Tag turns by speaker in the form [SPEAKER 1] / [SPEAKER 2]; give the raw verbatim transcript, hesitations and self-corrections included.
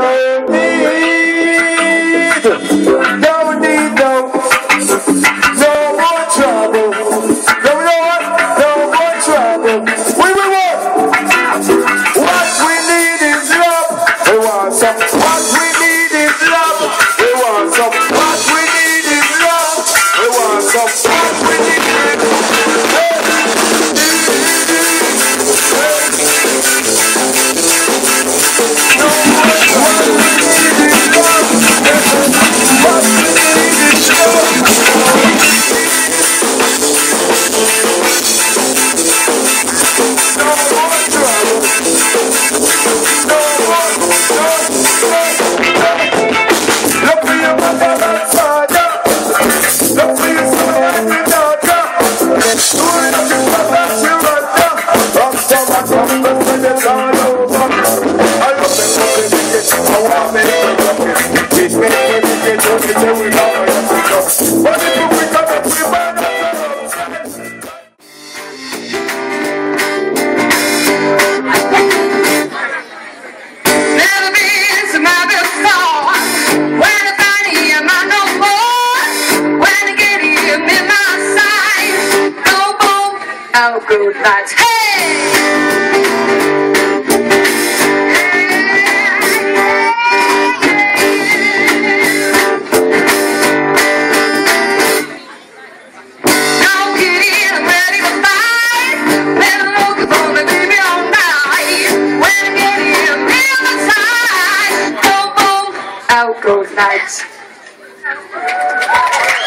[SPEAKER 1] need, no need, no, no more trouble. No, no, no more trouble. We will want. What we need is love. We want some. What we need is love. We want some. What we need is love. We want some. What we need is love.
[SPEAKER 2] Oh, good night. Hey! Now get in, I'm ready to fight. Been looking for me, baby, all night. When I get in, feel the side. Boom, boom. Oh, good night.